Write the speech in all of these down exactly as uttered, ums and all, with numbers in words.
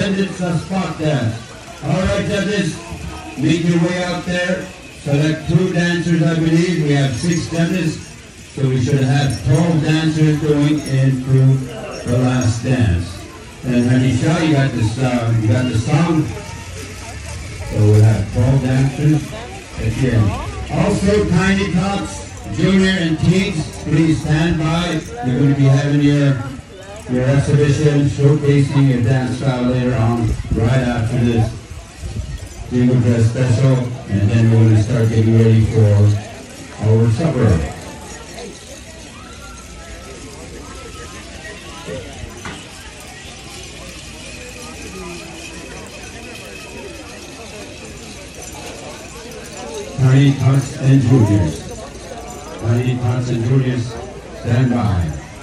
attendance a spot dance. All right, judges, make your way out there. Select two dancers, I believe. We have six judges, so we should have twelve dancers going in through the last dance. And Hanisha, you got this, uh, you got the song. So we'll have twelve dancers at the end. Also, Tiny Tots, Junior and Teens, please stand by. You're going to be having your your exhibition, showcasing your dance style later on, right after this Jingle Dress special, and then we're going to start getting ready for our supper. Tiny Tots and Juniors. Tiny Tots and Juniors, stand by.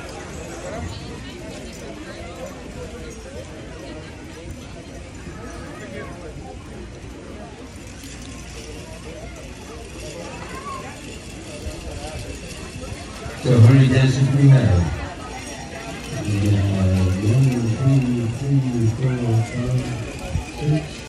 So how many dances do we have? We have one, two, three, four, five.